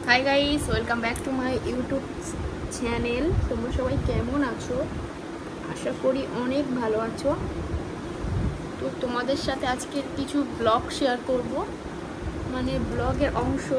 High guys, welcome back to my YouTube channel. তোমরা সবাই কেমন আছো? আশা করি অনেক ভালো আছো। তো তোমাদের সাথে আজকে কিছু ব্লগ শেয়ার করব, মানে ব্লগের অংশ।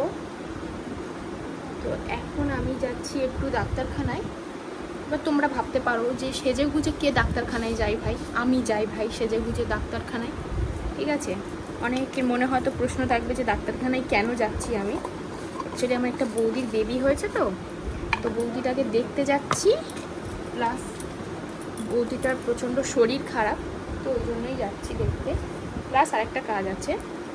তো এখন আমি যাচ্ছি একটু ডাক্তারখানায়। এবার তোমরা ভাবতে পারো যে সেজে গুজে কে ডাক্তারখানায় যায় ভাই? আমি যাই ভাই সেজে গুজে ডাক্তারখানায়, ঠিক আছে? অনেকের মনে হয়তো প্রশ্ন থাকবে যে ডাক্তারখানায় কেন যাচ্ছি আমি। অ্যাকচুয়ালি আমার একটা বৌদির বেবি হয়েছে, তো বৌদিটাকে দেখতে যাচ্ছি, প্লাস বৌদিটার প্রচণ্ড শরীর খারাপ, তো ওই জন্যই যাচ্ছি দেখতে। প্লাস আরেকটা কাজ আছে,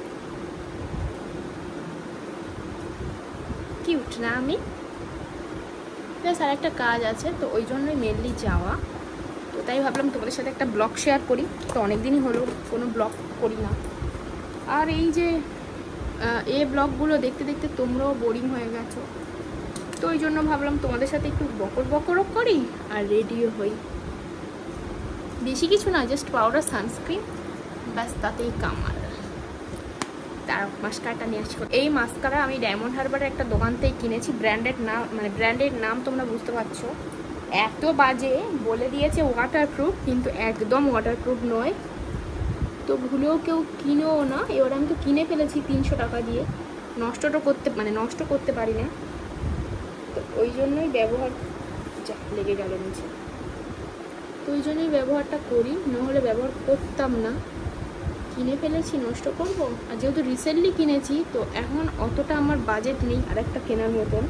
কিউট না আমি? প্লাস আরেকটা কাজ আছে, তো ওই জন্যই মেনলি যাওয়া। তো তাই ভাবলাম তোমাদের সাথে একটা ব্লগ শেয়ার করি। তো অনেক দিনই হলো কোনো ব্লগ করি না। আর এই যে এই ব্লগগুলো দেখতে দেখতে তোমরাও বোরিং হয়ে গেছো, তো ওই জন্য ভাবলাম তোমাদের সাথে একটু বকরও করি আর রেডিও হই। বেশি কিছু না, জাস্ট পাউডার, সানস্ক্রিন, ব্যাস, তাতেই কামাল। তার মাস্কারাটা নিয়ে আসছি। এই মাস্কারা আমি ডায়মন্ড হারবারের একটা দোকান থেকে কিনেছি। ব্র্যান্ডের নাম, মানে ব্র্যান্ডের নাম তোমরা বুঝতে পারছো। এত বাজে, বলে দিয়েছে ওয়াটারপ্রুফ, কিন্তু একদম ওয়াটারপ্রুফ নয়। তো ভুলেও কেউ কিনেও না। এবার আমি তো কিনে ফেলেছি 300 টাকা দিয়ে, নষ্ট করতে পারি না। তো ওই জন্যই ব্যবহার, লেগে গেল নিচে, তো ওই জন্যই ব্যবহারটা করি, নাহলে ব্যবহার করতাম না। কিনে ফেলেছি, নষ্ট করব। আর যেহেতু রিসেন্টলি কিনেছি, তো এখন অতটা আমার বাজেট নেই আরেকটা কেনার মতন।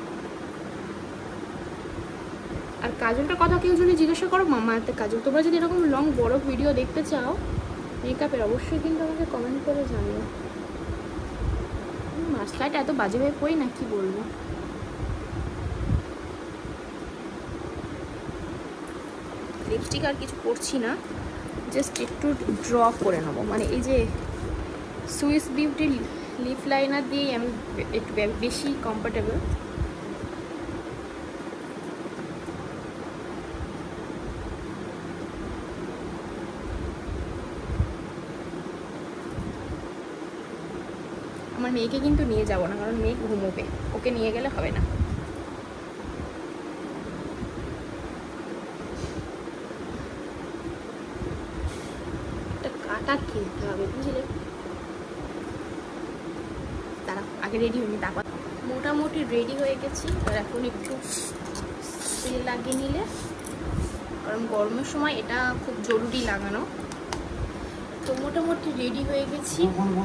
আর কাজলটার কথা কেউ যদি জিজ্ঞাসা করো, মামা আর্থের কাজল। তোমরা যদি এরকম লং বড় ভিডিও দেখতে চাও মেকআপের, অবশ্যই কিন্তু আমাকে কমেন্ট করে জানিও। মাস্কারাটা এত বাজেভাবে পড়ি না, কি বলবো। লিপস্টিক আর কিছু পরছি না, জাস্ট একটু ড্র করে নেবো। মানে এই যে সুইস বিউটি লিপ লাইনার দিয়েই আমি একটু বেশি কমফোর্টেবল। আমার মেয়েকে কিন্তু নিয়ে যাবো না, কারণ মেয়ে ঘুমোবে, ওকে নিয়ে গেলে হবে না। কাটা কিনতে হবে, বুঝলে? তারা আগে রেডি হয়নি, তারপর মোটামুটি রেডি হয়ে গেছি। আর এখন একটু তেল লাগিয়ে নিলে, কারণ গরমের সময় এটা খুব জরুরি লাগানো। তো মোটামুটি রেডি হয়ে গেছি।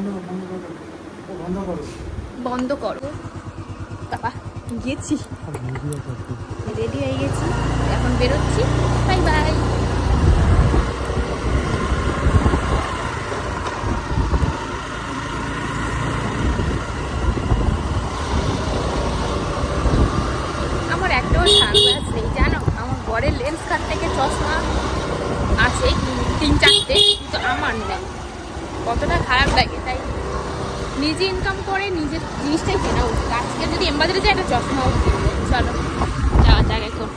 বন্ধ করো বাবা, গেছি, রেডি হয়ে গেছি, এখন বেরোচ্ছি। Bye bye. আমার একটাও সানগ্লাস নেই, জানো? আমার বরের লেন্স কাট থেকে চশমা আছে 3-4টে, কিন্তু আমার নেই। কতটা খারাপ লাগে। তাই নিজে ইনকাম করে নিজের জিনিসটাই কেনা উচিত। আজকে যদি এমবাজারে যায়, একটা চশমাও কিনবো। চলো যাওয়া যাক এখন।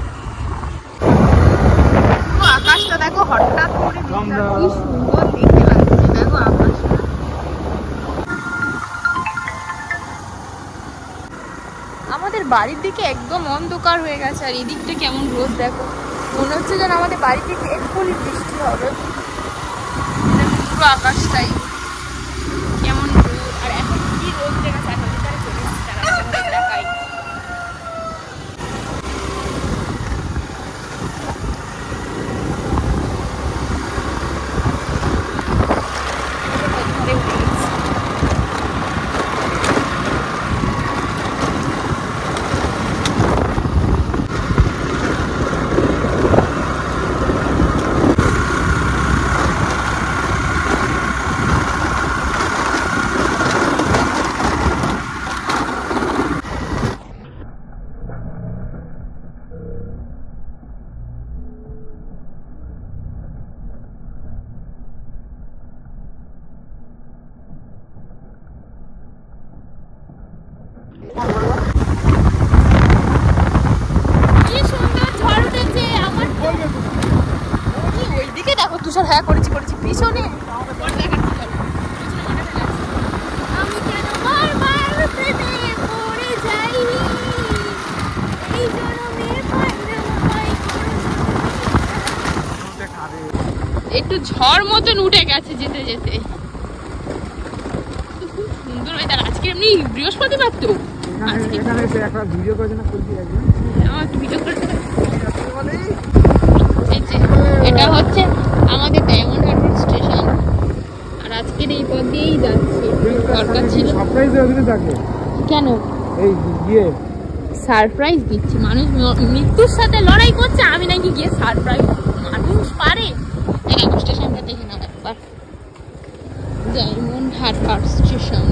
আকাশটা দেখো, হঠাৎ করে কি সুন্দর দেখতে লাগছে। দেখো আকাশটা, আমাদের বাড়ির দিকে একদম অন্ধকার হয়ে গেছে, আর এদিকটা কেমন রোদ দেখো। মনে হচ্ছে যেন আমাদের বাড়ি থেকে এক্ষুনি বৃষ্টি হবে। পুরো আকাশটাই কেমন রোদ, আর এখন কি রোদ দেখেছে। এখন তারা চলে এসেছে, তারা আমাদের দেখায়। একটু ঝড় মতন উঠে গেছে যেতে যেতে। খুব সুন্দর ওয়েদার আজকে। এমনি বৃহস্পতিবার তো এটা হচ্ছে আমাদের ডায়মন্ড হারবার স্টেশন। আর আজকের এই পথ দিয়েই যাচ্ছি। দরকার ছিল কেন সারপ্রাইজ দিচ্ছি। মানুষ মৃত্যুর সাথে লড়াই করছে, আমি নাকি গিয়ে সারপ্রাইজ। মানুষ পারে। দেখো স্টেশনটা দেখে নাও একবার, ডায়মন্ড হারবার স্টেশন।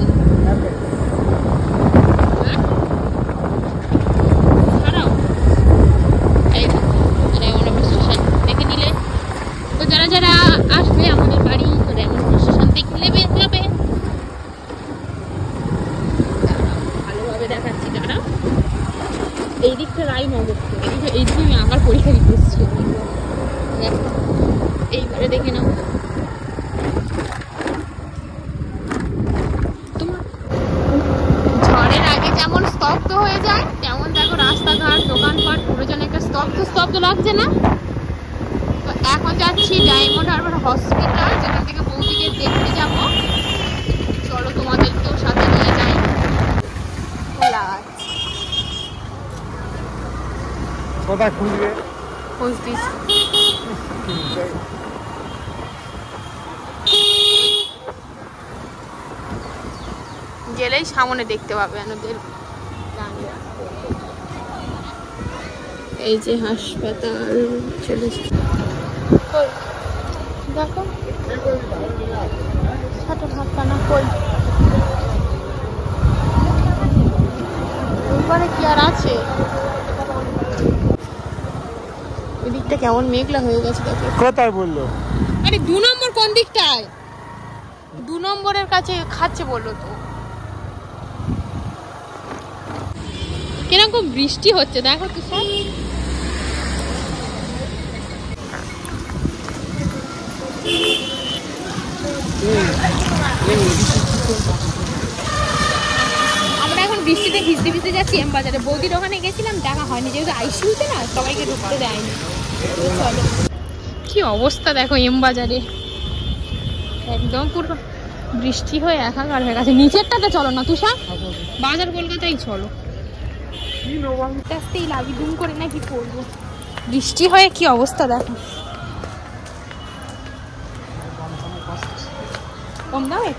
দেখে নিলে তো যারা যারা আসবে আমাদের বাড়ি, তো ডায়মন্ড স্টেশন দেখে নেবে যাবে। ভালোভাবে দেখাচ্ছি দাঁড়া। এই দিকটা রায়নগর, এইদিকে আমি আবার পরীক্ষা দিতে এসেছি। এইবারে দেখে নাও। ঝড়ের আগে যেমন স্তব্ধ হয়ে যায়, তেমন দেখো রাস্তাঘাট দোকানপাট পুরো যেন একটা স্তব্ধ স্তব্ধ লাগছে না? তো এখন যাচ্ছি ডায়মন্ড হারবার হসপিটাল, যেখান থেকে বৌদিকে দেখতে যাবো। চলো তোমাদেরকেও সাথে নিয়ে যাই। কোথায় খুঁজবে? গেলেই সামনে দেখতে পাবে। এই যে হাসপাতাল চলে দেখো, ছোট হাতখানা কই ওইখানে কি আর আছে? ওই দিকটা কেমন মেঘলা হয়ে গেছে দেখো। কোথায় বললো? আরে 2 নম্বর কোন দিকটায়? 2 নম্বরের কাছে খাচ্ছে বললো তো। কিরকম বৃষ্টি হচ্ছে দেখো তো সব। আমরা এখন বৃষ্টিতে ভিজতে ভিজতে যাচ্ছি এম বাজারে। বৌদির ওখানে গেছিলাম, দেখা হয়নি যেহেতু আইসিইউতে না, সবাইকে ঢুকতে দেয়নি। চলো কি অবস্থা দেখো এম বাজারে, একদম পুরো বৃষ্টি হয়ে একাকার হয়ে গেছে। নিচেরটাতে চলো না তুষা, বাজার কলকাতায় চলো। আস্তেই লাগি দুম করে না কি করবো, বৃষ্টি হয়ে কি অবস্থা দেখো। কম দামে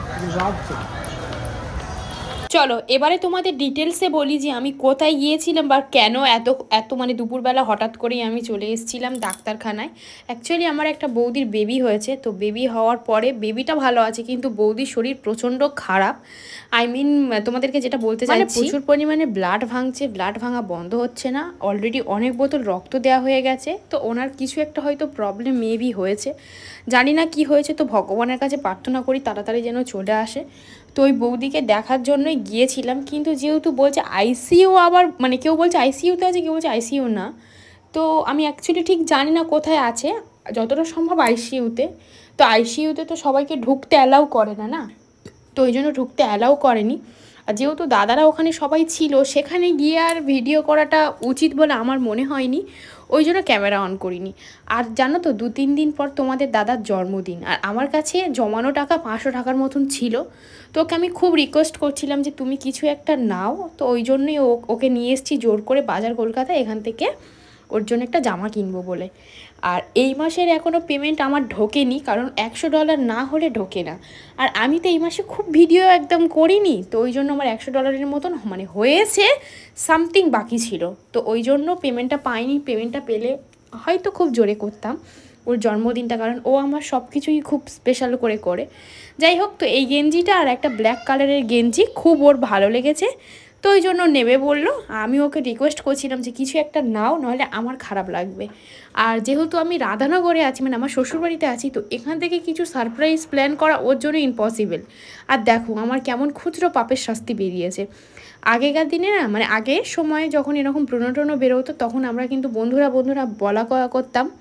চলো এবারে তোমাদের ডিটেলসে বলি যে আমি কোথায় গিয়েছিলাম বা কেন এত এত মানে দুপুরবেলা হঠাৎ করেই আমি চলে এসেছিলাম ডাক্তারখানায়। অ্যাকচুয়ালি আমার একটা বৌদির বেবি হয়েছে, তো বেবি হওয়ার পরে বেবিটা ভালো আছে কিন্তু বৌদির শরীর প্রচণ্ড খারাপ। আই মিন তোমাদেরকে যেটা বলতে চাই, প্রচুর পরিমাণে ব্লাড ভাঙছে, ব্লাড ভাঙা বন্ধ হচ্ছে না। অলরেডি অনেক বোতল রক্ত দেওয়া হয়ে গেছে, তো ওনার কিছু একটা হয়তো প্রবলেম মেবি হয়েছে, জানি না কি হয়েছে। তো ভগবানের কাছে প্রার্থনা করি তাড়াতাড়ি যেন চলে আসে। তো ওই বৌদিকে দেখার জন্যই গিয়েছিলাম, কিন্তু যেহেতু বলছে আইসিইউ, আবার মানে কেউ বলছে আইসিইউতে আছে, কেউ বলছে আইসিইউ না। তো আমি অ্যাকচুয়ালি ঠিক জানি না কোথায় আছে, যতটা সম্ভব আইসিইউতে। তো আইসিইউতে তো সবাইকে ঢুকতে অ্যালাউ করে না না, তো ওই জন্য ঢুকতে অ্যালাউ করেনি। আর যেহেতু দাদারা ওখানে সবাই ছিল, সেখানে গিয়ে আর ভিডিও করাটা উচিত বলে আমার মনে হয়নি, ওই জন্য ক্যামেরা অন করিনি। আর জানো তো 2-3 দিন পর তোমাদের দাদার জন্মদিন, আর আমার কাছে জমানো টাকা 500 টাকার মতন ছিল। তো ওকে আমি খুব রিকোয়েস্ট করছিলাম যে তুমি কিছু একটা নাও, তো ওই জন্যই ওকে নিয়ে এসেছি জোর করে বাজার কলকাতা, এখান থেকে ওর জন্য একটা জামা কিনবো বলে। আর এই মাসের এখনও পেমেন্ট আমার ঢোকেনি, কারণ $100 না হলে ঢোকে না। আর আমি তো এই মাসে খুব ভিডিও একদম করিনি, তো ওই জন্য আমার $100 মতন মানে হয়েছে, সামথিং বাকি ছিল, তো ওই জন্য পেমেন্টটা পাইনি। পেমেন্টটা পেলে হয়তো খুব জোরে করতাম ওর জন্মদিনটা, কারণ ও আমার সব কিছুই খুব স্পেশাল করে করে। যাই হোক, তো এই গেঞ্জিটা আর একটা ব্ল্যাক কালারের গেঞ্জি খুব ওর ভালো লেগেছে, তো ওই জন্য নেবে বললো। আমি ওকে রিকোয়েস্ট করছিলাম যে কিছু একটা নাও, নাহলে আমার খারাপ লাগবে। আর যেহেতু আমি রাধানগরে আছি, মানে আমার শ্বশুরবাড়িতে আছি, তো এখান থেকে কিছু সারপ্রাইজ প্ল্যান করা ওর জন্য ইম্পসিবল। আর দেখো আমার কেমন খুচরো পাপের শাস্তি বেরিয়েছে। আগেকার দিনে না, মানে আগের সময়ে যখন এরকম প্রণো বেরোতো, তখন আমরা কিন্তু বন্ধুরা বলা কওয়া করতাম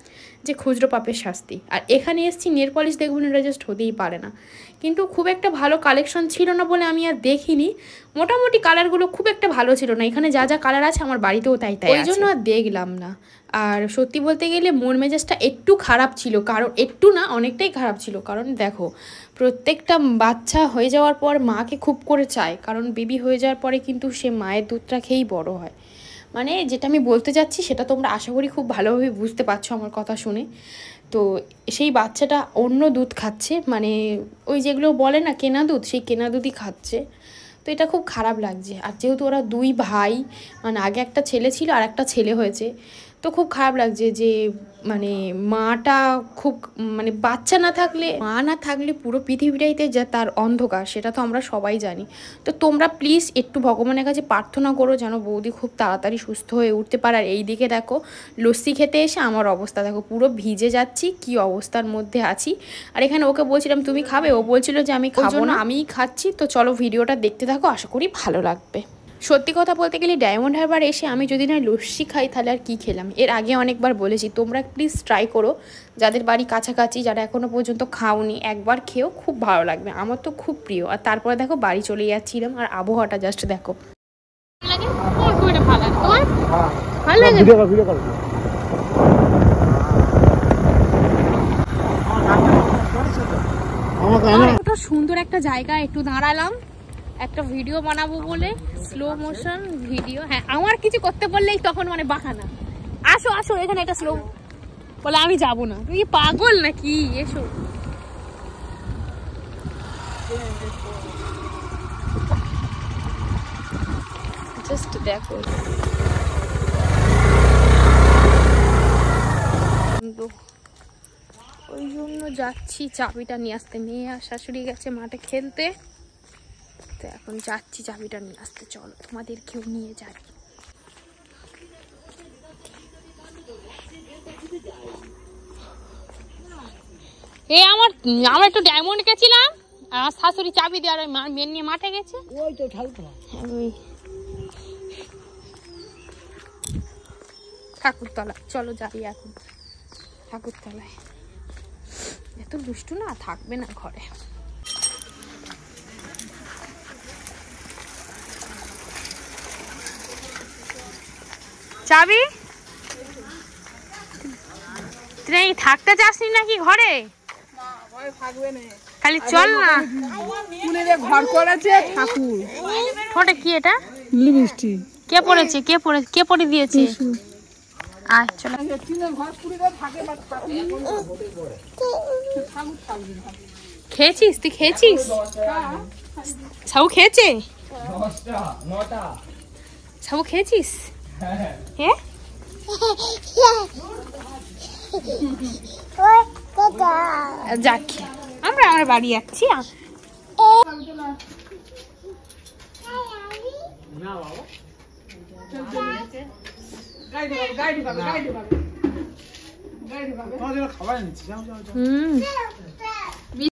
যে খুচরো পাপের শাস্তি। আর এখানে এসেছি নেল পলিশ দেখবেন, এটা জাস্ট হতেই পারে না। কিন্তু খুব একটা ভালো কালেকশন ছিল না বলে আমি আর দেখিনি। মোটামুটি কালারগুলো খুব একটা ভালো ছিল না। এখানে যা যা কালার আছে আমার বাড়িতেও তাই তাই, ওই জন্য আর দেখলাম না। আর সত্যি বলতে গেলে মন মেজাজটা একটু খারাপ ছিল, কারণ একটু না অনেকটাই খারাপ ছিল। কারণ দেখো, প্রত্যেকটা বাচ্চা হয়ে যাওয়ার পর মাকে খুব করে চায়, কারণ বেবি হয়ে যাওয়ার পরে কিন্তু সে মায়ের দুধটা খেয়েই বড় হয়। মানে যেটা আমি বলতে যাচ্ছি সেটা তোমরা আশা করি খুব ভালোভাবে বুঝতে পারছো আমার কথা শুনে। তো সেই বাচ্চাটা অন্য দুধ খাচ্ছে, মানে ওই যেগুলো বলে না কেনা দুধ, সেই কেনা দুধই খাচ্ছে। তো এটা খুব খারাপ লাগছে। আর যেহেতু ওরা দুই ভাই, মানে আগে একটা ছেলে ছিল আর একটা ছেলে হয়েছে, তো খুব খারাপ লাগছে যে মানে মাটা খুব, মানে বাচ্চা না থাকলে, মা না থাকলে পুরো পৃথিবীটাইতে যা তার অন্ধকার, সেটা তো আমরা সবাই জানি। তো তোমরা প্লিজ একটু ভগবানের কাছে প্রার্থনা করো যেন বৌদি খুব তাড়াতাড়ি সুস্থ হয়ে উঠতে পারে। আর এই দিকে দেখো, লস্যি খেতে এসে আমার অবস্থা দেখো, পুরো ভিজে যাচ্ছি, কি অবস্থার মধ্যে আছি। আর এখানে ওকে বলছিলাম তুমি খাবে, ও বলছিল যে আমি খাবো না, আমিই খাচ্ছি। তো চলো ভিডিওটা দেখতে থাকো, আশা করি ভালো লাগবে। সত্যি কথা বলতে গেলে ডায়মন্ড হারবার এসে আমি যদি না লস্যি খাই তাহলে আর কী খেলাম। এর আগে অনেকবার বলেছি, তোমরা প্লিজ ট্রাই করো, যাদের বাড়ি কাছাকাছি, যারা এখনও পর্যন্ত খাওনি, একবার খেয়েও খুব ভালো লাগবে। আমার তো খুব প্রিয়। আর তারপরে দেখো বাড়ি চলে যাচ্ছিলাম, আর আবহাওয়াটা জাস্ট দেখো। সুন্দর একটা জায়গা একটু দাঁড়ালাম, একটা ভিডিও বানাবো বলে, স্লো মোশন ভিডিও। হ্যাঁ, আমার কিছু করতে বললেই তখন মানে বাহানা, আসো আসো এখানে একটা স্লো, বলে আমি যাবো না। তুই পাগল নাকি? এসো। জাস্ট দেখো, ওই জন্য যাচ্ছি চাবিটা নিয়ে আসতে। মেয়ে আর শাশুড়ি গেছে মাঠে খেলতে, তো এখন যাচ্ছি চাবিটা নিয়ে আসতে। চলো তোমাদেরকেও নিয়ে যাই। আমরা একটু ডায়মন্ড গেছিলাম, আর শাশুড়ি চাবি দেওয়ার মেয়ে নিয়ে মাঠে গেছে। ওই তো ঠাকুরতলা, চলো যাই এখন ঠাকুরতলায়। এত দুষ্টু না, থাকবে না ঘরে। চাবি তুই থাকতে চাসনি নাকি ঘরে? খালি চল না, ঘর করেছে ঠাকুর। ফোটে কি এটা? লিপস্টিক। কে পড়েছে? কে পড়ে দিয়েছে? আয় চলো। খেয়েছিস? তুই খেয়েছিস? সাবু খেয়েছে? সাবু খেয়েছিস? হ্যাঁ, যাক আমরা আমার বাড়ি যাচ্ছি।